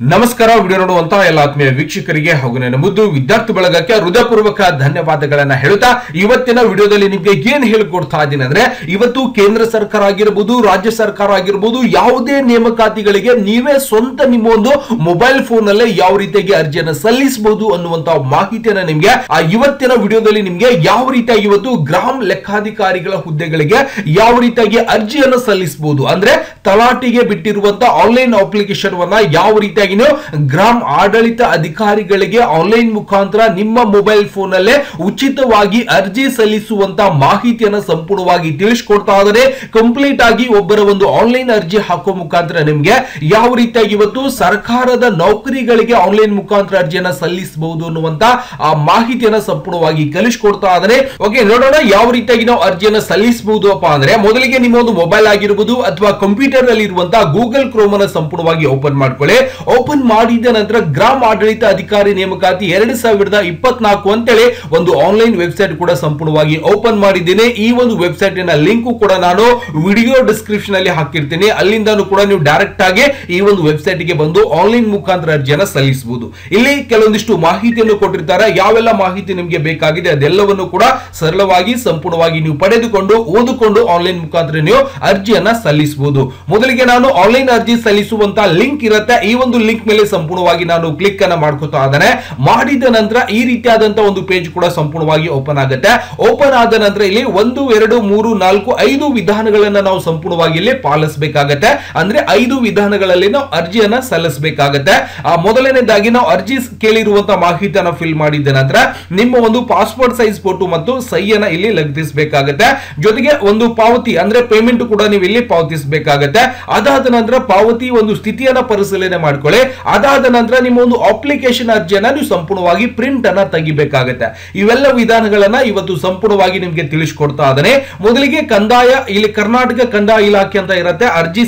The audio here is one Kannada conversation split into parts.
ನಮಸ್ಕಾರ. ವಿಡಿಯೋ ನೋಡುವಂತಹ ಎಲ್ಲ ಆತ್ಮೀಯ ವೀಕ್ಷಕರಿಗೆ ಹಾಗೂ ನನ್ನ ಮುದ್ದು ವಿದ್ಯಾರ್ಥಿ ಬಳಗಕ್ಕೆ ಹೃದಯಪೂರ್ವಕ ಧನ್ಯವಾದಗಳನ್ನ ಹೇಳುತ್ತಾ ಇವತ್ತಿನ ವಿಡಿಯೋದಲ್ಲಿ ನಿಮಗೆ ಏನ್ ಹೇಳಿಕೊಡ್ತಾ ಇದ್ದೀನಿ ಅಂದ್ರೆ, ಇವತ್ತು ಕೇಂದ್ರ ಸರ್ಕಾರ ಆಗಿರಬಹುದು, ರಾಜ್ಯ ಸರ್ಕಾರ ಆಗಿರಬಹುದು, ಯಾವುದೇ ನೇಮಕಾತಿಗಳಿಗೆ ನೀವೇ ಸ್ವಂತ ನಿಮ್ಮ ಒಂದು ಮೊಬೈಲ್ ಫೋನ್ ಅಲ್ಲೇ ಯಾವ ರೀತಿಯಾಗಿ ಅರ್ಜಿಯನ್ನು ಸಲ್ಲಿಸಬಹುದು ಅನ್ನುವಂತಹ ಮಾಹಿತಿಯನ್ನ ನಿಮ್ಗೆ ಇವತ್ತಿನ ವಿಡಿಯೋದಲ್ಲಿ ನಿಮ್ಗೆ ಯಾವ ರೀತಿಯಾಗಿ ಇವತ್ತು ಗ್ರಾಮ ಲೆಕ್ಕಾಧಿಕಾರಿಗಳ ಹುದ್ದೆಗಳಿಗೆ ಯಾವ ರೀತಿಯಾಗಿ ಅರ್ಜಿಯನ್ನು ಸಲ್ಲಿಸಬಹುದು, ಅಂದ್ರೆ ತಲಾಟಿಗೆ ಬಿಟ್ಟಿರುವಂತಹ ಆನ್ಲೈನ್ ಅಪ್ಲಿಕೇಶನ್ ವನ್ನ ಯಾವ ರೀತಿಯಾಗಿ ಗ್ರಾಮ ಆಡಳಿತ ಅಧಿಕಾರಿಗಳಿಗೆ ಆನ್ಲೈನ್ ಮುಖಾಂತರ ನಿಮ್ಮ ಮೊಬೈಲ್ ಫೋನ್ ಅಲ್ಲೇ ಉಚಿತವಾಗಿ ಅರ್ಜಿ ಸಲ್ಲಿಸುವಂತ ಮಾಹಿತಿಯನ್ನು ಸಂಪೂರ್ಣವಾಗಿ ತಿಳಿಸಿಕೊಡ್ತಾ ಇದ್ದಾರೆ. ಕಂಪ್ಲೀಟ್ ಆಗಿ ಒಬ್ಬರ ಒಂದು ಆನ್ಲೈನ್ ಅರ್ಜಿ ಹಾಕುವ ಮುಖಾಂತರ ನಿಮ್ಗೆ ಯಾವ ರೀತಿಯಾಗಿ ಇವತ್ತು ಸರ್ಕಾರದ ನೌಕರಿಗಳಿಗೆ ಆನ್ಲೈನ್ ಮುಖಾಂತರ ಅರ್ಜಿಯನ್ನ ಸಲ್ಲಿಸಬಹುದು ಅನ್ನುವಂತ ಆ ಮಾಹಿತಿಯನ್ನ ಸಂಪೂರ್ಣವಾಗಿ ಕಲಿಸಿಕೊಡ್ತಾ ಇದ್ದಾರೆ. ಓಕೆ, ನೋಡೋಣ ಯಾವ ರೀತಿಯಾಗಿ ನಾವು ಅರ್ಜಿಯನ್ನ ಸಲ್ಲಿಸಬಹುದು ಅಪ್ಪ ಅಂದ್ರೆ, ಮೊದಲಿಗೆ ನಿಮ್ಮ ಒಂದು ಮೊಬೈಲ್ ಆಗಿರಬಹುದು ಅಥವಾ ಕಂಪ್ಯೂಟರ್ ನಲ್ಲಿ ಇರುವಂತಹ ಗೂಗಲ್ ಕ್ರೋಮ್ ಅನ್ನು ಸಂಪೂರ್ಣವಾಗಿ ಓಪನ್ ಮಾಡ್ಕೊಳ್ಳಿ. ಓಪನ್ ಮಾಡಿದ ನಂತರ ಗ್ರಾಮ ಆಡಳಿತ ಅಧಿಕಾರಿ ನೇಮಕಾತಿ 2024 ಅಂತೇಳಿ ಒಂದು ಆನ್ಲೈನ್ ವೆಬ್ಸೈಟ್ ಕೂಡ ಸಂಪೂರ್ಣವಾಗಿ ಓಪನ್ ಮಾಡಿದ್ದೇನೆ. ಈ ಒಂದು ವೆಬ್ಸೈಟ್ ನ ಲಿಂಕ್ ಕೂಡ ನಾನು ವಿಡಿಯೋ ಡಿಸ್ಕ್ರಿಪ್ಷನ್ ಅಲ್ಲಿ ಹಾಕಿರ್ತೀನಿ. ಅಲ್ಲಿಂದನೂ ಕೂಡ ನೀವು ಡೈರೆಕ್ಟ್ ಆಗಿ ಈ ಒಂದು ವೆಬ್ಸೈಟ್ ಗೆ ಬಂದು ಆನ್ಲೈನ್ ಮುಖಾಂತರ ಅರ್ಜಿಯನ್ನು ಸಲ್ಲಿಸಬಹುದು. ಇಲ್ಲಿ ಕೆಲವೊಂದಿಷ್ಟು ಮಾಹಿತಿಯನ್ನು ಕೊಟ್ಟಿರ್ತಾರೆ. ಯಾವೆಲ್ಲ ಮಾಹಿತಿ ನಿಮಗೆ ಬೇಕಾಗಿದೆ ಅದೆಲ್ಲವನ್ನು ಕೂಡ ಸರಳವಾಗಿ ಸಂಪೂರ್ಣವಾಗಿ ನೀವು ಪಡೆದುಕೊಂಡು ಓದಿಕೊಂಡು ಆನ್ಲೈನ್ ಮುಖಾಂತರ ನೀವು ಅರ್ಜಿಯನ್ನ ಸಲ್ಲಿಸಬಹುದು. ಮೊದಲಿಗೆ ನಾನು ಆನ್ಲೈನ್ ಅರ್ಜಿ ಸಲ್ಲಿಸುವಂತ ಲಿಂಕ್ ಇರುತ್ತೆ. ಈ ಒಂದು ಲಿಂಕ್ ಮೇಲೆ ಸಂಪೂರ್ಣವಾಗಿ ನಾನು ಕ್ಲಿಕ್ ಅನ್ನ ಮಾಡ್ಕೊತಾ ಇದ್ದೇನೆ. ಮಾಡಿದ ನಂತರ ಈ ರೀತಿಯಾದಂತಹ ಒಂದು ಪೇಜ್ ಕೂಡ ಸಂಪೂರ್ಣವಾಗಿ ಓಪನ್ ಆಗುತ್ತೆ. ಓಪನ್ ಆದ ನಂತರ ಇಲ್ಲಿ 1, 2, 3, 4, 5 ವಿಧಾನಗಳನ್ನ ನಾವು ಸಂಪೂರ್ಣವಾಗಿ ಇಲ್ಲಿ ಪಾಲಿಸಬೇಕಾಗತ್ತೆ. ಅಂದ್ರೆ 5 ವಿಧಾನಗಳಲ್ಲಿ ನಾವು ಅರ್ಜಿಯನ್ನ ಸಲ್ಲಿಸಬೇಕಾಗತ್ತೆ. ಮೊದಲನೇದಾಗಿ ನಾವು ಅರ್ಜಿ ಕೇಳಿರುವಂತಹ ಮಾಹಿತಿಯನ್ನ ಫಿಲ್ ಮಾಡಿದ ನಂತರ ನಿಮ್ಮ ಒಂದು ಪಾಸ್ಪೋರ್ಟ್ ಸೈಜ್ ಫೋಟೋ ಮತ್ತು ಸಹಿಯನ್ನ ಇಲ್ಲಿ ಲಗತ್ತಿಸಬೇಕಾಗತ್ತೆ. ಜೊತೆಗೆ ಒಂದು ಪಾವತಿ ಅಂದ್ರೆ ಪೇಮೆಂಟ್ ಕೂಡ ನೀವು ಇಲ್ಲಿ ಪಾವತಿಸಬೇಕಾಗತ್ತೆ. ಅದಾದ ನಂತರ ಪಾವತಿ ಒಂದು ಸ್ಥಿತಿಯನ್ನ ಪರಿಶೀಲನೆ ಮಾಡ್ಕೊಳ್ಳಿ. ಅದಾದ ನಂತರ ನಿಮ್ಮ ಒಂದು ಅಪ್ಲಿಕೇಶನ್ ಅರ್ಜಿಯನ್ನ ನೀವು ಸಂಪೂರ್ಣವಾಗಿ ಪ್ರಿಂಟ್ ಅನ್ನ ತೆಗಿಬೇಕಾಗುತ್ತೆ. ಇವೆಲ್ಲ ವಿಧಾನಗಳನ್ನ ಇವತ್ತು ಸಂಪೂರ್ಣವಾಗಿ ನಿಮಗೆ ತಿಳಿಸಿಕೊಡ್ತಾ ಇದ್ದೇನೆ. ಮೊದಲಿಗೆ ಕಂದಾಯ, ಇಲ್ಲಿ ಕರ್ನಾಟಕ ಕಂದಾಯ ಇಲಾಖೆ ಅಂತ ಇರುತ್ತೆ,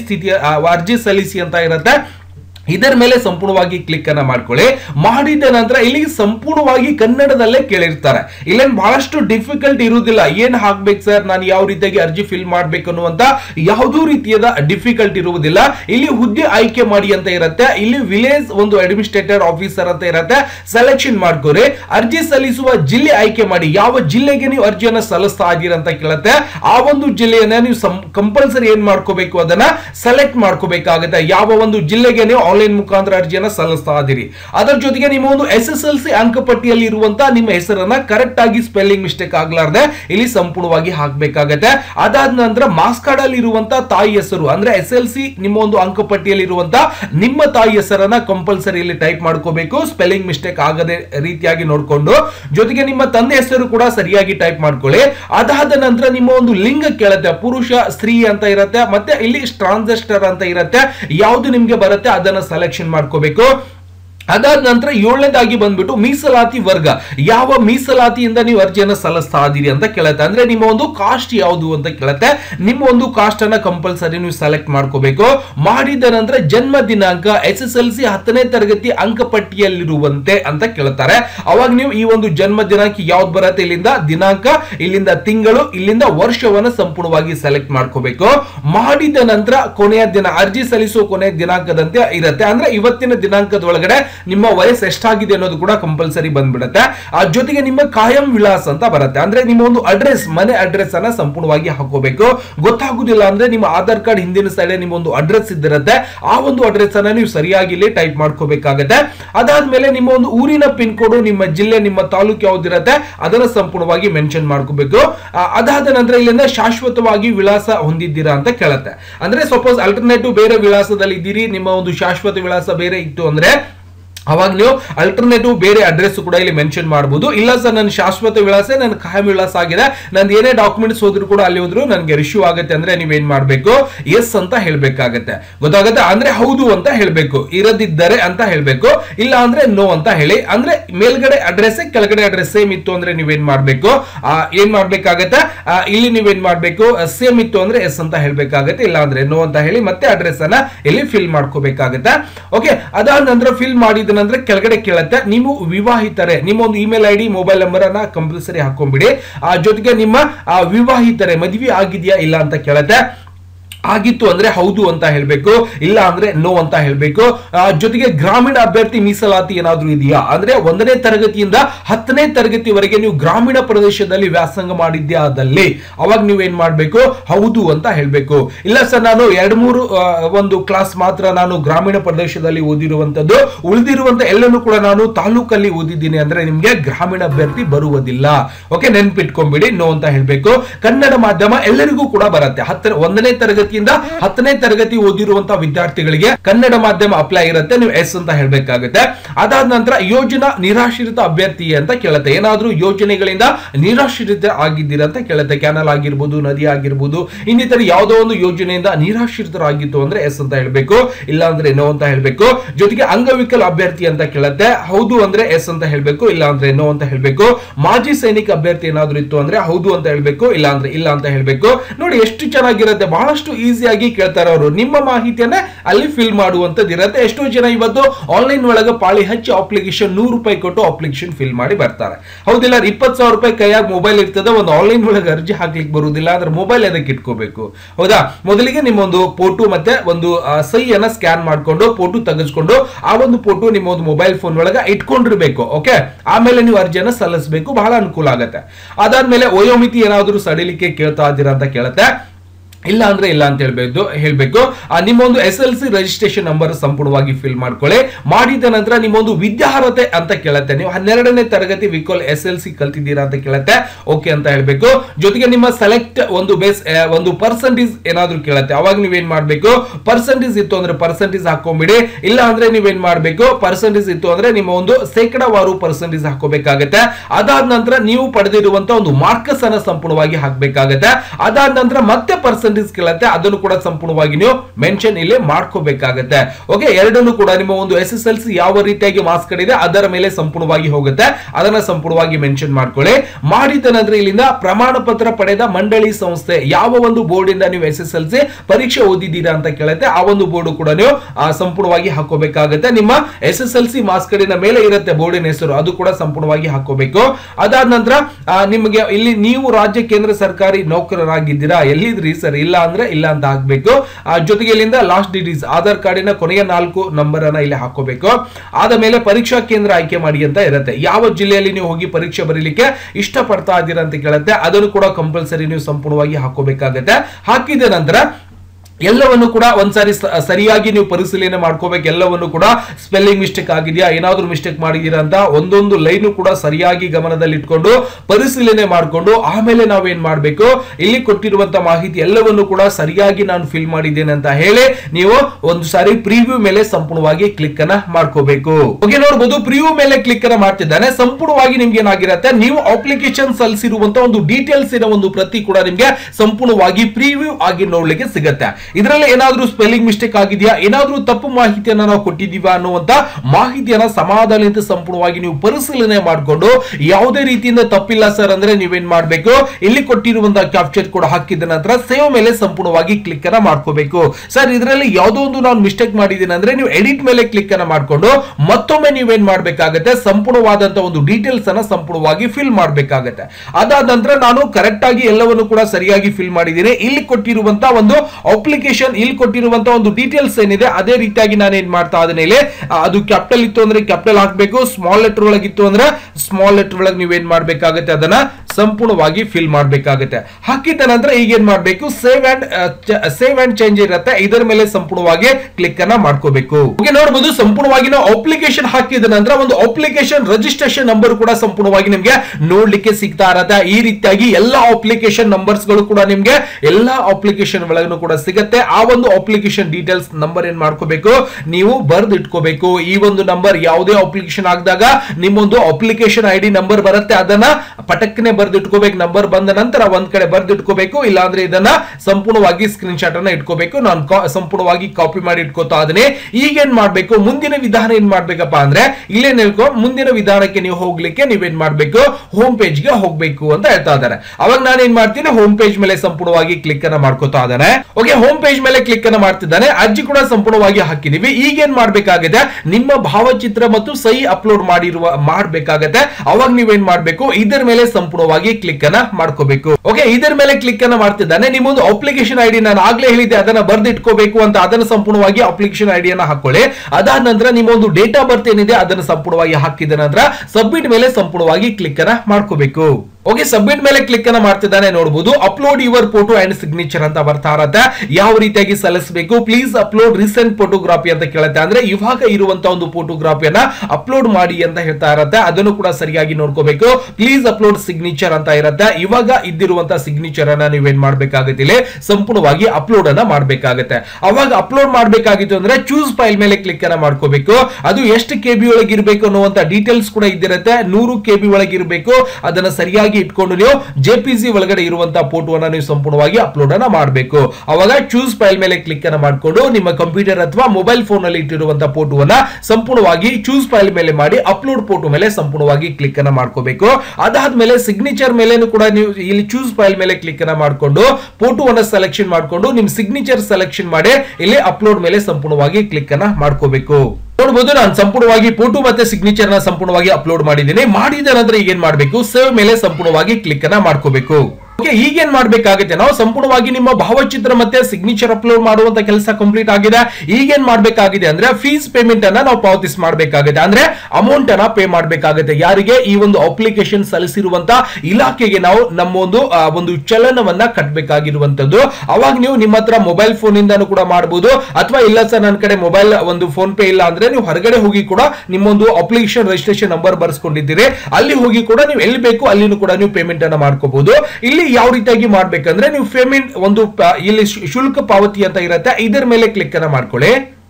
ಅರ್ಜಿ ಸಲ್ಲಿಸಿ ಅಂತ ಇರುತ್ತೆ. ಇದರ ಮೇಲೆ ಸಂಪೂರ್ಣವಾಗಿ ಕ್ಲಿಕ್ ಅನ್ನ ಮಾಡ್ಕೊಳ್ಳಿ. ಮಾಡಿದ ನಂತರ ಇಲ್ಲಿ ಸಂಪೂರ್ಣವಾಗಿ ಕನ್ನಡದಲ್ಲೇ ಕೇಳಿರ್ತಾರೆ. ಇಲ್ಲೇನು ಬಹಳಷ್ಟು ಡಿಫಿಕಲ್ಟ್ ಇರುವುದಿಲ್ಲ. ಏನ್ ಹಾಕ್ಬೇಕು ಸರ್, ನಾನು ಯಾವ ರೀತಿಯಾಗಿ ಅರ್ಜಿ ಫಿಲ್ ಮಾಡ್ಬೇಕು ಅನ್ನುವಂತ ಯಾವುದೂ ರೀತಿಯಾದ ಡಿಫಿಕಲ್ಟ್ ಇರುವುದಿಲ್ಲ. ಇಲ್ಲಿ ಹುದ್ದೆ ಆಯ್ಕೆ ಮಾಡಿ ಅಂತ ಇರುತ್ತೆ. ಇಲ್ಲಿ ವಿಲೇಜ್ ಒಂದು ಅಡ್ಮಿನಿಸ್ಟ್ರೇಟರ್ ಆಫೀಸರ್ ಅಂತ ಇರುತ್ತೆ, ಸೆಲೆಕ್ಷನ್ ಮಾಡ್ಕೋರಿ. ಅರ್ಜಿ ಸಲ್ಲಿಸುವ ಜಿಲ್ಲೆ ಆಯ್ಕೆ ಮಾಡಿ, ಯಾವ ಜಿಲ್ಲೆಗೆ ನೀವು ಅರ್ಜಿಯನ್ನ ಸಲ್ಲಿಸ್ತಾ ಇದ್ದೀರಾ ಅಂತ ಕೇಳುತ್ತೆ. ಆ ಒಂದು ಜಿಲ್ಲೆಯನ್ನ ನೀವು ಕಂಪಲ್ಸರಿ ಏನ್ ಮಾಡ್ಕೋಬೇಕು, ಅದನ್ನ ಸೆಲೆಕ್ಟ್ ಮಾಡ್ಕೋಬೇಕಾಗುತ್ತೆ. ಯಾವ ಒಂದು ಜಿಲ್ಲೆಗೆ ನೀವು ಆನ್ಲೈನ್ ಮುಖಾಂತರ ಅರ್ಜಿಯನ್ನ ಸಲ್ಲಿಸ್ತಾ ಇದ್ದೀರಿ. ಅದರ ಜೊತೆಗೆ ನಿಮ್ಮ ಒಂದು SSLC ಅಂಕಪಟ್ಟಿಯಲ್ಲಿ ಇರುವಂತಹ ನಿಮ್ಮ ಹೆಸರನ್ನ ಕರೆಕ್ಟ್ ಆಗಿ ಸ್ಪೆಲ್ಲಿಂಗ್ ಮಿಸ್ಟೇಕ್ ಆಗ್ಲಾರ್ದೆ ಇಲ್ಲಿ ಸಂಪೂರ್ಣವಾಗಿ ಹಾಕಬೇಕಾಗತ್ತೆ. ಅದಾದ ನಂತರ ಮಾರ್ಕ್ಸ್ ಕಾರ್ಡ್ ಅಲ್ಲಿ ಇರುವಂತಹ ತಾಯಿ ಹೆಸರು ಅಂದ್ರೆ SLC ನಿಮ್ಮ ಒಂದು ಅಂಕಪಟ್ಟಿಯಲ್ಲಿ ಇರುವಂತಹ ನಿಮ್ಮ ತಾಯಿ ಹೆಸರನ್ನ ಕಂಪಲ್ಸರಿ ಇಲ್ಲಿ ಟೈಪ್ ಮಾಡ್ಕೋಬೇಕು, ಸ್ಪೆಲ್ಲಿಂಗ್ ಮಿಸ್ಟೇಕ್ ಆಗದೆ ರೀತಿಯಾಗಿ ನೋಡ್ಕೊಂಡು. ಜೊತೆಗೆ ನಿಮ್ಮ ತಂದೆ ಹೆಸರು ಕೂಡ ಸರಿಯಾಗಿ ಟೈಪ್ ಮಾಡ್ಕೊಳ್ಳಿ. ಅದಾದ ನಂತರ ನಿಮ್ಮ ಒಂದು ಲಿಂಗ ಕೇಳುತ್ತೆ, ಪುರುಷ ಸ್ತ್ರೀ ಅಂತ ಇರುತ್ತೆ, ಮತ್ತೆ ಇಲ್ಲಿ ಟ್ರಾನ್ಸ್ಜೆಂಡರ್ ಅಂತ ಇರುತ್ತೆ. ಯಾವುದು ನಿಮ್ಗೆ ಬರುತ್ತೆ ಅದನ್ನ ಸೆಲೆಕ್ಷನ್ ಮಾಡ್ಕೋಬೇಕು. ಅದಾದ ನಂತರ 7ನೇದಾಗಿ ಬಂದ್ಬಿಟ್ಟು ಮೀಸಲಾತಿ ವರ್ಗ, ಯಾವ ಮೀಸಲಾತಿಯಿಂದ ನೀವು ಅರ್ಜಿಯನ್ನು ಸಲ್ಲಿಸ್ತಾ ಇದ್ದೀರಿ ಅಂತ ಕೇಳುತ್ತೆ. ಅಂದ್ರೆ ನಿಮ್ಮ ಒಂದು ಕಾಸ್ಟ್ ಯಾವುದು ಅಂತ ಕೇಳುತ್ತೆ. ನಿಮ್ಮ ಒಂದು ಕಾಸ್ಟ್ ಅನ್ನ ಕಂಪಲ್ಸರಿ ನೀವು ಸೆಲೆಕ್ಟ್ ಮಾಡ್ಕೋಬೇಕು. ಮಾಡಿದ ನಂತರ ಜನ್ಮ ದಿನಾಂಕ SSLC 10ನೇ ತರಗತಿ ಅಂಕಪಟ್ಟಿಯಲ್ಲಿರುವಂತೆ ಅಂತ ಕೇಳುತ್ತಾರೆ. ಅವಾಗ ನೀವು ಈ ಒಂದು ಜನ್ಮ ದಿನಾಂಕ ಯಾವ್ದು ಬರುತ್ತೆ, ಇಲ್ಲಿಂದ ದಿನಾಂಕ, ಇಲ್ಲಿಂದ ತಿಂಗಳು, ಇಲ್ಲಿಂದ ವರ್ಷವನ್ನ ಸಂಪೂರ್ಣವಾಗಿ ಸೆಲೆಕ್ಟ್ ಮಾಡ್ಕೋಬೇಕು. ಮಾಡಿದ ನಂತರ ಕೊನೆಯ ದಿನ, ಅರ್ಜಿ ಸಲ್ಲಿಸುವ ಕೊನೆಯ ದಿನಾಂಕದಂತೆ ಇರುತ್ತೆ. ಅಂದ್ರೆ ಇವತ್ತಿನ ದಿನಾಂಕದ ಒಳಗಡೆ ನಿಮ್ಮ ವಯಸ್ಸು ಎಷ್ಟಾಗಿದೆ ಅನ್ನೋದು ಕೂಡ ಕಂಪಲ್ಸರಿ ಬಂದ್ಬಿಡುತ್ತೆ. ಆ ಜೊತೆಗೆ ನಿಮ್ಮ ಕಾಯಂ ವಿಳಾಸ ಅಂತ ಬರುತ್ತೆ. ಅಂದ್ರೆ ನಿಮ್ಮ ಒಂದು ಅಡ್ರೆಸ್, ಮನೆ ಅಡ್ರೆಸ್ ಅನ್ನ ಸಂಪೂರ್ಣವಾಗಿ ಹಾಕೋಬೇಕು. ಗೊತ್ತಾಗುದಿಲ್ಲ ಅಂದ್ರೆ ನಿಮ್ಮ ಆಧಾರ್ ಕಾರ್ಡ್ ಹಿಂದಿನ ಸೈಡ್ ನಿಮ್ಮ ಒಂದು ಅಡ್ರೆಸ್ ಇದ್ದಿರುತ್ತೆ, ಆ ಒಂದು ಅಡ್ರೆಸ್ ಅನ್ನ ನೀವು ಸರಿಯಾಗಿ ಇಲ್ಲಿ ಟೈಪ್ ಮಾಡ್ಕೋಬೇಕಾಗತ್ತೆ. ಅದಾದ್ಮೇಲೆ ನಿಮ್ಮ ಒಂದು ಊರಿನ ಪಿನ್ ಕೋಡ್, ನಿಮ್ಮ ಜಿಲ್ಲೆ, ನಿಮ್ಮ ತಾಲೂಕು ಯಾವ್ದಿರುತ್ತೆ ಅದನ್ನ ಸಂಪೂರ್ಣವಾಗಿ ಮೆನ್ಷನ್ ಮಾಡ್ಕೋಬೇಕು. ಅದಾದ ನಂತರ ಇಲ್ಲಿಂದ ಶಾಶ್ವತವಾಗಿ ವಿಳಾಸ ಹೊಂದಿದ್ದೀರಾ ಅಂತ ಕೇಳುತ್ತೆ. ಅಂದ್ರೆ ಸಪೋಸ್ ಅಲ್ಟರ್ನೇಟಿವ್ ಬೇರೆ ವಿಳಾಸದಲ್ಲಿ ಇದ್ದೀರಿ, ನಿಮ್ಮ ಒಂದು ಶಾಶ್ವತ ವಿಳಾಸ ಬೇರೆ ಇತ್ತು ಅಂದ್ರೆ ಅವಾಗ ನೀವು ಅಲ್ಟರ್ನೇಟಿವ್ ಬೇರೆ ಅಡ್ರೆಸ್ ಕೂಡ ಇಲ್ಲಿ ಮೆನ್ಷನ್ ಮಾಡಬಹುದು. ಇಲ್ಲ ಸರ್, ನನ್ನ ಶಾಶ್ವತ ವಿಳಾಸ ನನ್ನ ಕಾಯಂ ವಿಳಾಸ ಆಗಿದೆ, ನಂದು ಏನೇ ಡಾಕ್ಯುಮೆಂಟ್ಸ್ ಹೋದ್ರು ಕೂಡ ಅಲ್ಲಿ ಹೋದ್ರು ನನಗೆ ರಿಶ್ಯೂ ಆಗುತ್ತೆ ಅಂದ್ರೆ ನೀವೇನ್ ಮಾಡ್ಬೇಕು, ಎಸ್ ಅಂತ ಹೇಳ್ಬೇಕಾಗತ್ತೆ. ಗೊತ್ತಾಗುತ್ತೆ? ಅಂದ್ರೆ ಹೌದು ಅಂತ ಹೇಳ್ಬೇಕು, ಇರದಿದ್ದರೆ ಅಂತ ಹೇಳ್ಬೇಕು, ಇಲ್ಲ ಅಂದ್ರೆ ನೋ ಅಂತ ಹೇಳಿ. ಅಂದ್ರೆ ಮೇಲ್ಗಡೆ ಅಡ್ರೆಸ್ ಕೆಳಗಡೆ ಅಡ್ರೆಸ್ ಸೇಮ್ ಇತ್ತು ಅಂದ್ರೆ ನೀವೇನ್ ಮಾಡ್ಬೇಕು, ಏನ್ ಮಾಡ್ಬೇಕಾಗತ್ತೆ, ಇಲ್ಲಿ ನೀವೇನ್ ಮಾಡ್ಬೇಕು, ಸೇಮ್ ಇತ್ತು ಅಂದ್ರೆ ಎಸ್ ಅಂತ ಹೇಳ್ಬೇಕಾಗತ್ತೆ, ಇಲ್ಲ ಅಂದ್ರೆ ನೋ ಅಂತ ಹೇಳಿ ಮತ್ತೆ ಅಡ್ರೆಸ್ ಅನ್ನ ಇಲ್ಲಿ ಫಿಲ್ ಮಾಡ್ಕೋಬೇಕಾಗತ್ತೆ. ಓಕೆ, ಅದಾದ ನಂತರ ಫಿಲ್ ಮಾಡಿದ ನಂತರ ಕೆಳಗಡೆ ಕೇಳುತ್ತೆ ನೀವು ವಿವಾಹಿತರೆ, ನಿಮ್ಮ ಒಂದು ಇಮೇಲ್ ಐಡಿ ಮೊಬೈಲ್ ನಂಬರ್ ಅನ್ನ ಕಂಪಲ್ಸರಿ ಹಾಕೊಂಡ್ಬಿಡಿ. ಜೊತೆಗೆ ನಿಮ್ಮ ವಿವಾಹಿತರೆ, ಮದುವೆ ಆಗಿದೆಯಾ ಇಲ್ಲ ಅಂತ ಕೇಳುತ್ತೆ. ಆಗಿತ್ತು ಅಂದ್ರೆ ಹೌದು ಅಂತ ಹೇಳ್ಬೇಕು, ಇಲ್ಲ ಅಂದ್ರೆ ನೋ ಅಂತ ಹೇಳ್ಬೇಕು. ಜೊತೆಗೆ ಗ್ರಾಮೀಣ ಅಭ್ಯರ್ಥಿ ಮೀಸಲಾತಿ ಏನಾದ್ರೂ ಇದೆಯಾ ಅಂದ್ರೆ 1ನೇ ತರಗತಿಯಿಂದ 10ನೇ ತರಗತಿವರೆಗೆ ನೀವು ಗ್ರಾಮೀಣ ಪ್ರದೇಶದಲ್ಲಿ ವ್ಯಾಸಂಗ ಮಾಡಿದ್ಯಾ ಆದಲ್ಲಿ ಅವಾಗ ನೀವೇನ್ ಮಾಡ್ಬೇಕು, ಹೌದು ಅಂತ ಹೇಳ್ಬೇಕು. ಇಲ್ಲ ಸರ್ ನಾನು 2-3 ಒಂದು ಕ್ಲಾಸ್ ಮಾತ್ರ ನಾನು ಗ್ರಾಮೀಣ ಪ್ರದೇಶದಲ್ಲಿ ಓದಿರುವಂತದ್ದು, ಉಳಿದಿರುವಂತ ಎಲ್ಲನೂ ಕೂಡ ನಾನು ತಾಲೂಕಲ್ಲಿ ಓದಿದ್ದೀನಿ ಅಂದ್ರೆ ನಿಮ್ಗೆ ಗ್ರಾಮೀಣ ಅಭ್ಯರ್ಥಿ ಬರುವುದಿಲ್ಲ. ಓಕೆ, ನೆನ್ಪಿಟ್ಕೊಂಡ್ಬಿಡಿ, ನೋ ಅಂತ ಹೇಳ್ಬೇಕು. ಕನ್ನಡ ಮಾಧ್ಯಮ ಎಲ್ಲರಿಗೂ ಕೂಡ ಬರುತ್ತೆ. 1ನೇ ತರಗತಿಯಿಂದ 10ನೇ ತರಗತಿ ಓದಿರುವಂತಹ ವಿದ್ಯಾರ್ಥಿಗಳಿಗೆ ಕನ್ನಡ ಮಾಧ್ಯಮ ಅಪ್ಲೈ ಇರುತ್ತೆ, ನೀವು ಎಸ್ ಅಂತ ಹೇಳ್ಬೇಕಾಗುತ್ತೆ. ಅದಾದ ನಂತರ ಯೋಜನಾ ನಿರಾಶ್ರಿತ ಅಭ್ಯರ್ಥಿ ಅಂತ ಕೇಳುತ್ತೆ. ಏನಾದ್ರೂ ಯೋಜನೆಗಳಿಂದ ನಿರಾಶ್ರಿತ ಆಗಿದ್ದೀರಾ ಅಂತ ಕೇಳುತ್ತೆ. ಕ್ಯಾನಲ್ ಆಗಿರ್ಬೋದು, ನದಿ ಆಗಿರ್ಬೋದು, ಇನ್ನಿತರ ಯಾವುದೋ ಒಂದು ಯೋಜನೆಯಿಂದ ನಿರಾಶ್ರಿತರಾಗಿತ್ತು ಅಂದ್ರೆ ಎಸ್ ಅಂತ ಹೇಳ್ಬೇಕು, ಇಲ್ಲ ಅಂದ್ರೆ ನೋ ಅಂತ ಹೇಳ್ಬೇಕು. ಜೊತೆಗೆ ಅಂಗವಿಕಲ ಅಭ್ಯರ್ಥಿ ಅಂತ ಕೇಳುತ್ತೆ. ಹೌದು ಅಂದ್ರೆ ಎಸ್ ಅಂತ ಹೇಳ್ಬೇಕು, ಇಲ್ಲ ಅಂದ್ರೆ ನೋ ಅಂತ ಹೇಳ್ಬೇಕು. ಮಾಜಿ ಸೈನಿಕ ಅಭ್ಯರ್ಥಿ ಏನಾದ್ರೂ ಇತ್ತು ಅಂದ್ರೆ ಹೌದು ಅಂತ ಹೇಳ್ಬೇಕು, ಇಲ್ಲ ಅಂದ್ರೆ ಇಲ್ಲ ಅಂತ ಹೇಳ್ಬೇಕು. ನೋಡಿ ಎಷ್ಟು ಚೆನ್ನಾಗಿರುತ್ತೆ, ಬಹಳಷ್ಟು ಈಸಿಯಾಗಿ ಕೇಳ್ತಾರೆ ಅವರು. ನಿಮ್ಮ ಮಾಹಿತಿಯನ್ನ ಅಲ್ಲಿ ಫಿಲ್ ಮಾಡುವಂತದ್ದು ಇರುತ್ತೆ. ಎಷ್ಟೋ ಜನ ಇವತ್ತು ಆನ್ಲೈನ್ ಒಳಗೆ ಪಾಳಿ ಹಚ್ಚಿ ಅಪ್ಲಿಕೇಶನ್ 100 ರೂಪಾಯಿ ಕೊಟ್ಟು ಅಪ್ಲಿಕೇಶನ್ ಫಿಲ್ ಮಾಡಿ ಬರ್ತಾರೆ. ಹೌದಿಲ್ಲ, 20,000 ರೂಪಾಯಿ ಕೈಯಾಗ ಮೊಬೈಲ್ ಇರ್ತದೆ, ಒಂದು ಆನ್ಲೈನ್ ಒಳಗೆ ಅರ್ಜಿ ಹಾಕ್ಲಿಕ್ಕೆ ಬರುವುದಿಲ್ಲ ಅಂದ್ರೆ ಮೊಬೈಲ್ ಅದಕ್ಕೆ ಇಟ್ಕೋಬೇಕು. ಹೌದಾ, ಮೊದಲಿಗೆ ನಿಮ್ಮೊಂದು ಫೋಟೋ ಮತ್ತೆ ಒಂದು ಸಹಿಯನ್ನ ಸ್ಕ್ಯಾನ್ ಮಾಡ್ಕೊಂಡು ಫೋಟೋ ತೆಗೆಸ್ಕೊಂಡು ಆ ಒಂದು ಫೋಟೋ ನಿಮ್ಮ ಒಂದು ಮೊಬೈಲ್ ಫೋನ್ ಒಳಗೆ ಇಟ್ಕೊಂಡಿರ್ಬೇಕು. ಓಕೆ, ಆಮೇಲೆ ನೀವು ಅರ್ಜಿಯನ್ನ ಸಲ್ಲಿಸಬೇಕು, ಬಹಳ ಅನುಕೂಲ ಆಗುತ್ತೆ. ಅದಾದ್ಮೇಲೆ ವಯೋಮಿತಿ ಏನಾದರೂ ಸಡಿಲಿಕೆ ಕೇಳ್ತಾ ಇದ್ದೀರಾ ಅಂತ ಕೇಳುತ್ತೆ. ಇಲ್ಲ ಅಂದ್ರೆ ಇಲ್ಲ ಅಂತ ಹೇಳ್ಬೇಕು. ನಿಮ್ಮ ಒಂದು SLC ರಿಜಿಸ್ಟ್ರೇಷನ್ ನಂಬರ್ ಸಂಪೂರ್ಣವಾಗಿ ಫಿಲ್ ಮಾಡ್ಕೊಳ್ಳಿ. ಮಾಡಿದ ನಂತರ ನಿಮ್ಮೊಂದು ವಿದ್ಯಾರ್ಹತೆ ಅಂತ ಕೇಳುತ್ತೆ. ನೀವು 12ನೇ ತರಗತಿ ವಿಕೋಲ್ SLC ಕಲ್ತಿದ್ದೀರಾ ಅಂತ ಕೇಳುತ್ತೆ, ಓಕೆ ಅಂತ ಹೇಳ್ಬೇಕು. ಜೊತೆಗೆ ನಿಮ್ಮ ಸೆಲೆಕ್ಟ್ ಒಂದು ಬೇಸ್ ಒಂದು ಪರ್ಸೆಂಟೇಜ್ ಏನಾದ್ರೂ ಕೇಳುತ್ತೆ. ಅವಾಗ ನೀವೇನ್ ಮಾಡ್ಬೇಕು, ಪರ್ಸೆಂಟೇಜ್ ಇತ್ತು ಅಂದ್ರೆ ಪರ್ಸೆಂಟೇಜ್ ಹಾಕೊಂಡ್ಬಿಡಿ. ಇಲ್ಲ ಅಂದ್ರೆ ನೀವೇನ್ ಮಾಡ್ಬೇಕು, ಪರ್ಸೆಂಟೇಜ್ ಇತ್ತು ಅಂದ್ರೆ ನಿಮ್ಮ ಒಂದು ಶೇಕಡಾವಾರು ಪರ್ಸೆಂಟೇಜ್ ಹಾಕೋಬೇಕಾಗತ್ತೆ. ಅದಾದ ನಂತರ ನೀವು ಪಡೆದಿರುವಂತ ಒಂದು ಮಾರ್ಕಸ್ ಅನ್ನ ಸಂಪೂರ್ಣವಾಗಿ ಹಾಕಬೇಕಾಗತ್ತೆ. ಅದಾದ ನಂತರ ಮತ್ತೆ ಪರ್ಸೆಂಟೇಜ್ ಕೇಳುತ್ತೆ, ಅದನ್ನು ಕೂಡ ಸಂಪೂರ್ಣವಾಗಿ ನೀವು ಮೆನ್ಷನ್ ಇಲ್ಲಿ ಮಾಡ್ಕೋಬೇಕಾಗತ್ತೆ. ಓಕೆ, ಎರಡನ್ನು ಕೂಡ ನಿಮ್ಮ ಒಂದು SSLC ಯಾವ ರೀತಿಯಾಗಿ ಮಾರ್ಕ್ಸ್ ಕಡಿದೆ ಅದರ ಮೇಲೆ ಸಂಪೂರ್ಣವಾಗಿ ಹೋಗುತ್ತೆ, ಅದನ್ನ ಸಂಪೂರ್ಣವಾಗಿ ಮೆನ್ಷನ್ ಮಾಡ್ಕೊಳ್ಳಿ. ಮಾಡಿದ ನಂತರ ಇಲ್ಲಿಂದ ಪ್ರಮಾಣ ಪತ್ರ ಪಡೆದ ಮಂಡಳಿ ಸಂಸ್ಥೆ ಯಾವ ಒಂದು ಬೋರ್ಡ್ ಇಂದ ನೀವು SSLC ಪರೀಕ್ಷೆ ಓದಿದ್ದೀರಾ ಅಂತ ಕೇಳುತ್ತೆ, ಆ ಒಂದು ಬೋರ್ಡ್ ಕೂಡ ನೀವು ಸಂಪೂರ್ಣವಾಗಿ ಹಾಕೋಬೇಕಾಗುತ್ತೆ. ನಿಮ್ಮ SSLC ಮಾರ್ಕ್ಸ್ ಕಡಿನ ಮೇಲೆ ಇರುತ್ತೆ ಬೋರ್ಡಿನ ಹೆಸರು, ಅದು ಕೂಡ ಸಂಪೂರ್ಣವಾಗಿ ಹಾಕೋಬೇಕು. ಅದಾದ ನಂತರ ನಿಮಗೆ ಇಲ್ಲಿ ನೀವು ರಾಜ್ಯ ಕೇಂದ್ರ ಸರ್ಕಾರಿ ನೌಕರರಾಗಿದ್ದೀರಾ, ಎಲ್ಲಿದ್ರಿ ಸರ್, ಇಲ್ಲ ಅಂದ್ರೆ ಇಲ್ಲ ಅಂತ ಹಾಕಬೇಕು. ಜೊತೆಗೆ ಇಲ್ಲಿಂದ ಲಾಸ್ಟ್ ಡಿಟೇಲ್ಸ್ ಆಧಾರ್ ಕಾರ್ಡಿನ ಕೊನೆಯ 4 ನಂಬರ್ ಅನ್ನ ಇಲ್ಲಿ ಹಾಕೋಬೇಕು. ಆದ ಮೇಲೆ ಪರೀಕ್ಷಾ ಕೇಂದ್ರ ಆಯ್ಕೆ ಮಾಡಿ ಅಂತ ಇರುತ್ತೆ. ಯಾವ ಜಿಲ್ಲೆಯಲ್ಲಿ ನೀವು ಹೋಗಿ ಪರೀಕ್ಷೆ ಬರೀಲಿಕ್ಕೆ ಇಷ್ಟಪಡ್ತಾ ಇದ್ದೀರಾ ಅಂತ ಕೇಳುತ್ತೆ, ಅದನ್ನು ಕೂಡ ಕಂಪಲ್ಸರಿ ನೀವು ಸಂಪೂರ್ಣವಾಗಿ ಹಾಕೋಬೇಕಾಗುತ್ತೆ. ಹಾಕಿದ ನಂತರ ಎಲ್ಲವನ್ನು ಕೂಡ ಒಂದ್ಸಾರಿ ಸರಿಯಾಗಿ ನೀವು ಪರಿಶೀಲನೆ ಮಾಡ್ಕೋಬೇಕು. ಎಲ್ಲವನ್ನು ಕೂಡ ಸ್ಪೆಲ್ಲಿಂಗ್ ಮಿಸ್ಟೇಕ್ ಆಗಿದೆಯಾ, ಏನಾದ್ರೂ ಮಿಸ್ಟೇಕ್ ಮಾಡಿದೀರಾ ಅಂತ ಒಂದೊಂದು ಲೈನ್ ಕೂಡ ಸರಿಯಾಗಿ ಗಮನದಲ್ಲಿ ಇಟ್ಕೊಂಡು ಪರಿಶೀಲನೆ ಮಾಡಿಕೊಂಡು ಆಮೇಲೆ ನಾವೇನ್ ಮಾಡ್ಬೇಕು, ಇಲ್ಲಿ ಕೊಟ್ಟಿರುವಂತ ಮಾಹಿತಿ ಎಲ್ಲವನ್ನು ಕೂಡ ಸರಿಯಾಗಿ ನಾನು ಫಿಲ್ ಮಾಡಿದ್ದೇನೆ ಅಂತ ಹೇಳಿ ನೀವು ಒಂದು ಸಾರಿ ಪ್ರಿವ್ಯೂ ಮೇಲೆ ಸಂಪೂರ್ಣವಾಗಿ ಕ್ಲಿಕ್ ಅನ್ನ ಮಾಡ್ಕೋಬೇಕು. ಓಕೆ, ನೋಡಬಹುದು ಪ್ರಿವ್ಯೂ ಮೇಲೆ ಕ್ಲಿಕ್ ಅನ್ನ ಮಾಡ್ತಿದ್ದಾನೆ. ಸಂಪೂರ್ಣವಾಗಿ ನಿಮ್ಗೆ ಏನಾಗಿರುತ್ತೆ, ನೀವು ಅಪ್ಲಿಕೇಶನ್ ಸಲ್ಲಿಸಿರುವಂತ ಒಂದು ಡೀಟೇಲ್ಸ್ ಇನ ಒಂದು ಪ್ರತಿ ಕೂಡ ನಿಮ್ಗೆ ಸಂಪೂರ್ಣವಾಗಿ ಪ್ರಿವ್ಯೂ ಆಗಿ ನೋಡ್ಲಿಕ್ಕೆ ಸಿಗುತ್ತೆ. ಇದರಲ್ಲಿ ಏನಾದ್ರೂ ಸ್ಪೆಲ್ಲಿಂಗ್ ಮಿಸ್ಟೇಕ್ ಆಗಿದೆಯಾ, ಏನಾದ್ರೂ ತಪ್ಪು ಮಾಹಿತಿಯನ್ನ ನಾವು ಕೊಟ್ಟಿದ್ದೀವಾ ಅನ್ನುವಂತ ಮಾಹಿತಿಯನ್ನ ಸಮಾಧಾನದಿಂದ ಸಂಪೂರ್ಣವಾಗಿ ನೀವು ಪರಿಶೀಲನೆ ಮಾಡಿಕೊಂಡು ಯಾವುದೇ ರೀತಿಯಿಂದ ತಪ್ಪಿಲ್ಲ ಸರ್ ಅಂದ್ರೆ ನೀವೇನ್ ಮಾಡ್ಬೇಕು, ಇಲ್ಲಿ ಕೊಟ್ಟಿರುವಂತಹ ಕ್ಯಾಪ್ಚರ್ ಕೂಡ ಹಾಕಿದ ನಂತರ ಸೇವ್ ಮೇಲೆ ಸಂಪೂರ್ಣವಾಗಿ ಕ್ಲಿಕ್ ಅನ್ನ ಮಾಡ್ಕೋಬೇಕು. ಸರ್ ಇದರಲ್ಲಿ ಯಾವುದೋ ಒಂದು ನಾನು ಮಿಸ್ಟೇಕ್ ಮಾಡಿದ್ದೀನಿ ಅಂದ್ರೆ ನೀವು ಎಡಿಟ್ ಮೇಲೆ ಕ್ಲಿಕ್ ಅನ್ನ ಮಾಡ್ಕೊಂಡು ಮತ್ತೊಮ್ಮೆ ನೀವೇನ್ ಮಾಡ್ಬೇಕಾಗತ್ತೆ, ಸಂಪೂರ್ಣವಾದಂತಹ ಒಂದು ಡೀಟೇಲ್ಸ್ ಅನ್ನ ಸಂಪೂರ್ಣವಾಗಿ ಫಿಲ್ ಮಾಡ್ಬೇಕಾಗತ್ತೆ. ಅದಾದ ನಂತರ ನಾನು ಕರೆಕ್ಟ್ ಆಗಿ ಎಲ್ಲವನ್ನು ಕೂಡ ಸರಿಯಾಗಿ ಫಿಲ್ ಮಾಡಿದ್ದೀನಿ. ಇಲ್ಲಿ ಕೊಟ್ಟಿರುವಂತಹ ಒಂದು ಅಪ್ಲಿಕೇಶನ್, ಇಲ್ಲಿ ಕೊಟ್ಟಿರುವಂತಹ ಒಂದು ಡೀಟೇಲ್ಸ್ ಏನಿದೆ ಅದೇ ರೀತಿಯಾಗಿ ನಾನು ಏನ್ ಮಾಡ್ತಾ ಇದ್ದೇನೆ, ಇಲ್ಲಿ ಅದು ಕ್ಯಾಪಿಟಲ್ ಇತ್ತು ಅಂದ್ರೆ ಕ್ಯಾಪಿಟಲ್ ಹಾಕಬೇಕು, ಸ್ಮಾಲ್ ಲೆಟರ್ ಒಳಗಿತ್ತು ಅಂದ್ರೆ ಸ್ಮಾಲ್ ಲೆಟರ್ ಒಳಗೆ ನೀವೇನ್ ಮಾಡ್ಬೇಕಾಗತ್ತೆ, ಅದನ್ನ ಸಂಪೂರ್ಣವಾಗಿ ಫಿಲ್ ಮಾಡ್ಬೇಕಾಗುತ್ತೆ. ಹಾಕಿದ ನಂತರ ಈಗ ಏನ್ ಮಾಡ್ಬೇಕು, ಸೇವ್ ಅಂಡ್ ಚೇಂಜ್ ಇರುತ್ತೆ, ಇದರ ಮೇಲೆ ಸಂಪೂರ್ಣವಾಗಿ ಕ್ಲಿಕ್ ಅನ್ನ ಮಾಡ್ಕೋಬೇಕು. ನೋಡಬಹುದು ಸಂಪೂರ್ಣವಾಗಿ ನಾವು ಅಪ್ಲಿಕೇಶನ್ ಹಾಕಿದ ನಂತರ ಒಂದು ಅಪ್ಲಿಕೇಶನ್ ರಿಜಿಸ್ಟ್ರೇಷನ್ ನಂಬರ್ ಕೂಡ ಸಂಪೂರ್ಣವಾಗಿ ನಿಮ್ಗೆ ನೋಡ್ಲಿಕ್ಕೆ ಸಿಗ್ತಾ ಇರತ್ತೆ. ಈ ರೀತಿಯಾಗಿ ಎಲ್ಲಾ ಅಪ್ಲಿಕೇಶನ್ ನಂಬರ್ಸ್ ಗಳು ಕೂಡ ನಿಮ್ಗೆ ಎಲ್ಲಾ ಅಪ್ಲಿಕೇಶನ್ ಒಳಗೂ ಕೂಡ ಸಿಗುತ್ತೆ. ಆ ಒಂದು ಅಪ್ಲಿಕೇಶನ್ ಡೀಟೇಲ್ಸ್ ನಂಬರ್ ಏನ್ ಮಾಡ್ಕೋಬೇಕು, ನೀವು ಬರ್ದು ಇಟ್ಕೋಬೇಕು. ಈ ಒಂದು ನಂಬರ್ ಯಾವುದೇ ಅಪ್ಲಿಕೇಶನ್ ಆಗಿದಾಗ ನಿಮ್ಮೊಂದು ಅಪ್ಲಿಕೇಶನ್ ID ನಂಬರ್ ಬರುತ್ತೆ, ಅದನ್ನ ಪಟಕ್ಕನೆ ಬರ್ದು ಇಟ್ಕೋಬೇಕು. ನಂಬರ್ ಬಂದ ನಂತರ ಒಂದ್ ಕಡೆ ಬರ್ದು ಇಟ್ಕೋಬೇಕು, ಇಲ್ಲಾಂದ್ರೆ ಇದನ್ನ ಸಂಪೂರ್ಣವಾಗಿ ಸ್ಕ್ರೀನ್ ಶಾಟ್ ಅನ್ನ ಇಟ್ಕೋಬೇಕು. ನಾನು ಸಂಪೂರ್ಣವಾಗಿ ಕಾಪಿ ಮಾಡಿ ಇಟ್ಕೋತಾ ಇದೀನಿ. ಈಗ ಏನ್ ಮಾಡ್ಬೇಕು, ಮುಂದಿನ ವಿಧಾನ ಏನ್ ಮಾಡ್ಬೇಕಪ್ಪ ಅಂದ್ರೆ ಇಲ್ಲೇನ್ ಹೇಳ್ಕೊ, ಮುಂದಿನ ವಿಧಾನಕ್ಕೆ ನೀವು ಹೋಗ್ಲಿಕ್ಕೆ ನೀವೇನ್ ಮಾಡ್ಬೇಕು, ಹೋಮ್ ಪೇಜ್ ಗೆ ಹೋಗ್ಬೇಕು ಅಂತ ಹೇಳ್ತಾ ಇದ್ದಾರೆ. ಅವಾಗ ನಾನು ಏನ್ ಮಾಡ್ತೀನಿ, ಹೋಮ್ ಪೇಜ್ ಮೇಲೆ ಸಂಪೂರ್ಣವಾಗಿ ಕ್ಲಿಕ್ ಅನ್ನ ಮಾಡ್ಕೋತಾ ಇದ್ದಾನೆ. ಓಕೆ, ಹೋಮ್ ಪೇಜ್ ಮೇಲೆ ಕ್ಲಿಕ್ ಅನ್ನ ಮಾಡ್ತಿದ್ದಾನೆ. ಅರ್ಜಿ ಕೂಡ ಸಂಪೂರ್ಣವಾಗಿ ಹಾಕಿದೀವಿ. ಈಗ ಏನ್ ಮಾಡ್ಬೇಕಾಗಿದೆ, ನಿಮ್ಮ ಭಾವಚಿತ್ರ ಮತ್ತು ಸಹಿ ಅಪ್ಲೋಡ್ ಮಾಡ್ಬೇಕಾಗತ್ತೆ. ಅವಾಗ ನೀವೇನ್ ಮಾಡ್ಬೇಕು, ಇದರ ಮೇಲೆ ಸಂಪೂರ್ಣವಾಗಿ ಸಂಪೂರ್ಣವಾಗಿ ಕ್ಲಿಕ್ ಅನ್ನ ಮಾಡ್ಕೋಬೇಕು. ಓಕೆ, ಇದರ ಮೇಲೆ ಕ್ಲಿಕ್ ಅನ್ನ ಮಾಡ್ತಿದ್ದಾನೆ. ನಿಮ್ಮೊಂದು ಅಪ್ಲಿಕೇಶನ್ ಐಡಿ ನಾನು ಆಗ್ಲೇ ಹೇಳಿದ್ದೆ ಅದನ್ನ ಬರ್ದಿಟ್ಕೋಬೇಕು ಅಂತ, ಅದನ್ನ ಸಂಪೂರ್ಣವಾಗಿ ಅಪ್ಲಿಕೇಶನ್ ಐಡಿಯನ್ನ ಹಾಕೊಳ್ಳಿ. ಅದಾದ ನಂತರ ನಿಮ್ಮ ಒಂದು ಡೇಟ್ ಆಫ್ ಬರ್ತ್ ಏನಿದೆ ಅದನ್ನ ಸಂಪೂರ್ಣವಾಗಿ ಹಾಕಿದ ನಂತರ ಸಬ್ಮಿಟ್ ಮೇಲೆ ಸಂಪೂರ್ಣವಾಗಿ ಕ್ಲಿಕ್ ಅನ್ನ ಮಾಡ್ಕೋಬೇಕು. ಓಕೆ, ಸಬ್ಮಿಟ್ ಮೇಲೆ ಕ್ಲಿಕ್ ಅನ್ನ ಮಾಡ್ತಿದ್ದಾನೆ. ನೋಡಬಹುದು upload your photo and signature ಅಂತ ಬರ್ತಾ ಇರತ್ತೆ. ಯಾವ ರೀತಿಯಾಗಿ ಸಲ್ಲಿಸಬೇಕು, ಪ್ಲೀಸ್ ಅಪ್ಲೋಡ್ ರೀಸೆಂಟ್ ಫೋಟೋಗ್ರಾಫಿ ಅಂತ ಕೇಳುತ್ತೆ. ಅಂದ್ರೆ ಇವಾಗ ಇರುವಂತಹ ಒಂದು ಫೋಟೋಗ್ರಾಫಿಯನ್ನ ಅಪ್ಲೋಡ್ ಮಾಡಿ ಅಂತ ಹೇಳ್ತಾ ಇರತ್ತೆ. ಅದನ್ನು ಕೂಡ ಸರಿಯಾಗಿ ನೋಡ್ಕೋಬೇಕು. ಪ್ಲೀಸ್ ಅಪ್ಲೋಡ್ ಸಿಗ್ನೇಚರ್ ಅಂತ ಇರತ್ತೆ. ಇವಾಗ ಇದ್ದಿರುವಂತಹ ಸಿಗ್ನೇಚರ್ ಅನ್ನ ನೀವೇನ್ ಮಾಡ್ಬೇಕಾಗುತ್ತೆ, ಇಲ್ಲಿ ಸಂಪೂರ್ಣವಾಗಿ ಅಪ್ಲೋಡ್ ಅನ್ನ ಮಾಡ್ಬೇಕಾಗತ್ತೆ. ಅವಾಗ ಅಪ್ಲೋಡ್ ಮಾಡ್ಬೇಕಾಗಿತ್ತು ಅಂದ್ರೆ ಚೂಸ್ ಫೈಲ್ ಮೇಲೆ ಕ್ಲಿಕ್ ಅನ್ನ ಮಾಡ್ಕೋಬೇಕು. ಅದು ಎಷ್ಟು ಕೆಬಿ ಒಳಗೆ ಇರಬೇಕು ಅನ್ನುವಂತ ಡೀಟೇಲ್ಸ್ ಕೂಡ ಇದ್ದಿರುತ್ತೆ. 100 ಕೆಬಿ ಒಳಗೆ ಇರಬೇಕು. ಅದನ್ನ ಸರಿಯಾಗಿ ಇಟ್ಕೊಂಡು ನೀವು ಜೆಪಿಜಿ ಒಳಗಡೆ ಇರುವಂತಹ ಫೋಟೋವನ್ನ ನೀವು ಸಂಪೂರ್ಣವಾಗಿ ಅಪ್ಲೋಡ್ ಅನ್ನ ಮಾಡಬೇಕು. ಅವಾಗ ಚೂಸ್ ಫೈಲ್ ಮೇಲೆ ಕ್ಲಿಕ್ ಅನ್ನ ಮಾಡಿಕೊಂಡು ನಿಮ್ಮ ಕಂಪ್ಯೂಟರ್ ಅಥವಾ ಮೊಬೈಲ್ ಫೋನ್ ಅಲ್ಲಿ ಇಟ್ಟಿರುವಂತಹ ಫೋಟೋವನ್ನ ಸಂಪೂರ್ಣವಾಗಿ ಚೂಸ್ ಫೈಲ್ ಮೇಲೆ ಮಾಡಿ ಅಪ್ಲೋಡ್ ಫೋಟೋ ಮೇಲೆ ಸಂಪೂರ್ಣವಾಗಿ ಕ್ಲಿಕ್ ಅನ್ನ ಮಾಡ್ಕೋಬೇಕು. ಅದಾದ್ಮೇಲೆ ಸಿಗ್ನೇಚರ್ ಮೇಲೆನೂ ಕೂಡ ನೀವು ಇಲ್ಲಿ ಚೂಸ್ ಫೈಲ್ ಮೇಲೆ ಕ್ಲಿಕ್ ಅನ್ನ ಮಾಡಿಕೊಂಡು ಫೋಟೋವನ್ನ ಸೆಲೆಕ್ಷನ್ ಮಾಡಿಕೊಂಡು ನಿಮ್ ಸಿಗ್ನೇಚರ್ ಸೆಲೆಕ್ಷನ್ ಮಾಡಿ ಇಲ್ಲಿ ಅಪ್ಲೋಡ್ ಮೇಲೆ ಸಂಪೂರ್ಣವಾಗಿ ಕ್ಲಿಕ್ ಅನ್ನ ಮಾಡ್ಕೋಬೇಕು. ನೋಡಬಹುದು ನಾನು ಸಂಪೂರ್ಣವಾಗಿ ಫೋಟೋ ಮತ್ತೆ ಸಿಗ್ನೇಚರ್ ನ ಸಂಪೂರ್ಣವಾಗಿ ಅಪ್ಲೋಡ್ ಮಾಡಿದ್ದೀನಿ. ಮಾಡಿದ ನಂತರ ಈಗ ಏನ್ ಮಾಡಬೇಕು, ಸೇವ್ ಮೇಲೆ ಸಂಪೂರ್ಣವಾಗಿ ಕ್ಲಿಕ್ ಅನ್ನ ಮಾಡ್ಕೋಬೇಕು. ಓಕೆ, ಈಗೇನ್ ಮಾಡ್ಬೇಕಾಗುತ್ತೆ, ನಾವು ಸಂಪೂರ್ಣವಾಗಿ ನಿಮ್ಮ ಭಾವಚಿತ್ರ ಮತ್ತೆ ಸಿಗ್ನೇಚರ್ ಅಪ್ಲೋಡ್ ಮಾಡುವಂತ ಕೆಲಸ ಕಂಪ್ಲೀಟ್ ಆಗಿದೆ. ಈಗೇನ್ ಮಾಡ್ಬೇಕಾಗಿದೆ ಅಂದ್ರೆ ಫೀಸ್ ಪೇಮೆಂಟ್ ಅನ್ನ ನಾವು ಪಾವತಿಸಿ ಮಾಡ್ಬೇಕಾಗುತ್ತೆ. ಅಂದ್ರೆ ಅಮೌಂಟ್ ಅನ್ನ ಪೇ ಮಾಡ್ಬೇಕಾಗುತ್ತೆ. ಯಾರಿಗೆ ಈ ಒಂದು ಅಪ್ಲಿಕೇಶನ್ ಸಲ್ಲಿಸಿರುವಂತ ಇಲಾಖೆಗೆ ನಾವು ನಮ್ಮ ಒಂದು ಚಲನವನ್ನ ಕಟ್ಟಬೇಕಾಗಿರುವಂತದ್ದು. ಅವಾಗ ನೀವು ನಿಮ್ಮ ಹತ್ರ ಮೊಬೈಲ್ ಫೋನ್ ಇಂದಾನು ಕೂಡ ಮಾಡಬಹುದು, ಅಥವಾ ಇಲ್ಲ ಸರ್ ನನ್ನ ಕಡೆ ಮೊಬೈಲ್ ಒಂದು ಫೋನ್ ಪೇ ಇಲ್ಲ ಅಂದ್ರೆ ನೀವು ಹೊರಗಡೆ ಹೋಗಿ ಕೂಡ ನಿಮ್ಮೊಂದು ಅಪ್ಲಿಕೇಶನ್ ರಿಜಿಸ್ಟ್ರೇಷನ್ ನಂಬರ್ ಬರ್ಸ್ಕೊಂಡಿದ್ದೀರಿ, ಅಲ್ಲಿ ಹೋಗಿ ಕೂಡ ನೀವು ಎಲ್ಲಿ ಬೇಕು ಅಲ್ಲಿನೂ ಕೂಡ ನೀವು ಪೇಮೆಂಟ್ ಅನ್ನ ಮಾಡ್ಕೋಬಹುದು. ಇಲ್ಲಿ ಯಾವ ರೀತಿಯಾಗಿ ಮಾಡ್ಬೇಕಂದ್ರೆ ನೀವು ಪೇಮೆಂಟ್ ಒಂದು ಇಲ್ಲಿ ಶುಲ್ಕ ಪಾವತಿ ಅಂತ ಇರುತ್ತೆ, ಇದರ ಮೇಲೆ ಕ್ಲಿಕ್ ಅನ್ನ ಮಾಡ್ಕೊಳ್ಳಿ.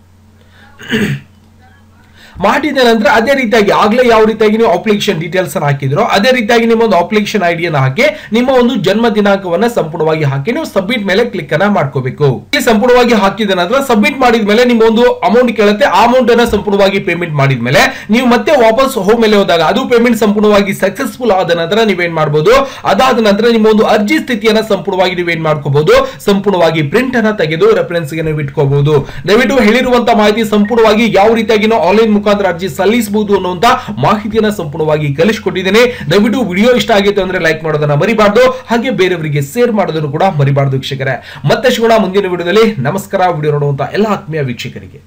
ಮಾಡಿದ ನಂತರ ಅದೇ ರೀತಿಯಾಗಿ ಆಗ್ಲೇ ಯಾವ ರೀತಿಯಾಗಿ ನೀವು ಅಪ್ಲಿಕೇಶನ್ ಡೀಟೇಲ್ಸ್ ಅನ್ನು ಹಾಕಿದ್ರೋ ಅದೇ ರೀತಿಯಾಗಿ ನಿಮ್ಮ ಒಂದು ಅಪ್ಲಿಕೇಶನ್ ಐಡಿಯನ್ನು ಹಾಕಿ ನಿಮ್ಮ ಒಂದು ಜನ್ಮ ದಿನಾಂಕವನ್ನ ಸಂಪೂರ್ಣವಾಗಿ ಹಾಕಿ ನೀವು ಸಬ್ಮಿಟ್ ಮೇಲೆ ಕ್ಲಿಕ್ ಅನ್ನ ಮಾಡ್ಕೋಬೇಕು. ಇಲ್ಲಿ ಸಂಪೂರ್ಣವಾಗಿ ಹಾಕಿದ ನಂತರ ಸಬ್ಮಿಟ್ ಮಾಡಿದ ಮೇಲೆ ನಿಮ್ಮ ಒಂದು ಅಮೌಂಟ್ ಕೇಳುತ್ತೆ. ಆ ಅಮೌಂಟ್ ಅನ್ನ ಸಂಪೂರ್ಣವಾಗಿ ಪೇಮೆಂಟ್ ಮಾಡಿದ ಮೇಲೆ ನೀವು ಮತ್ತೆ ವಾಪಸ್ ಹೋಮ್ ಮೇಲೆ ಹೋದಾಗ ಅದು ಪೇಮೆಂಟ್ ಸಂಪೂರ್ಣವಾಗಿ ಸಕ್ಸಸ್ಫುಲ್ ಆದ ನಂತರ ನೀವೇನ್ ಮಾಡಬಹುದು, ಅದಾದ ನಂತರ ನಿಮ್ಮ ಒಂದು ಅರ್ಜಿ ಸ್ಥಿತಿಯನ್ನ ಸಂಪೂರ್ಣವಾಗಿ ನೀವೇನ್ ಮಾಡ್ಕೋಬಹುದು, ಸಂಪೂರ್ಣವಾಗಿ ಪ್ರಿಂಟ್ ಅನ್ನ ತೆಗೆದು ರೆಫರೆನ್ಸ್ ಗೆ ನೀವು ಇಟ್ಕೋಬಹುದು. ದಯವಿಟ್ಟು ಹೇಳಿರುವಂತಹ ಮಾಹಿತಿ ಸಂಪೂರ್ಣವಾಗಿ ಯಾವ ರೀತಿಯಾಗಿ ನಾವು ಆನ್ಲೈನ್ ಮುಖಾಂತರ ಅರ್ಜಿ ಸಲ್ಲಿಸಬಹುದು ಅನ್ನುವಂತ ಮಾಹಿತಿಯನ್ನ ಸಂಪೂರ್ಣವಾಗಿ ಕಲಿಸಿಕೊಟ್ಟಿದ್ದೇನೆ. ದಯವಿಟ್ಟು ವಿಡಿಯೋ ಇಷ್ಟ ಆಗಿತ್ತು ಅಂದ್ರೆ ಲೈಕ್ ಮಾಡೋದನ್ನ ಮರಿಬಾರ್ದು, ಹಾಗೆ ಬೇರೆಯವರಿಗೆ ಶೇರ್ ಮಾಡೋದನ್ನು ಕೂಡ ಮರಿಬಾರ್ದು ವೀಕ್ಷಕರೇ. ಮತ್ತೆ ಸಿಗೋಣ ಮುಂದಿನ ವಿಡಿಯೋದಲ್ಲಿ. ನಮಸ್ಕಾರ. ವಿಡಿಯೋ ನೋಡುವಂತ ಎಲ್ಲ ಆತ್ಮೀಯ ವೀಕ್ಷಕರಿಗೆ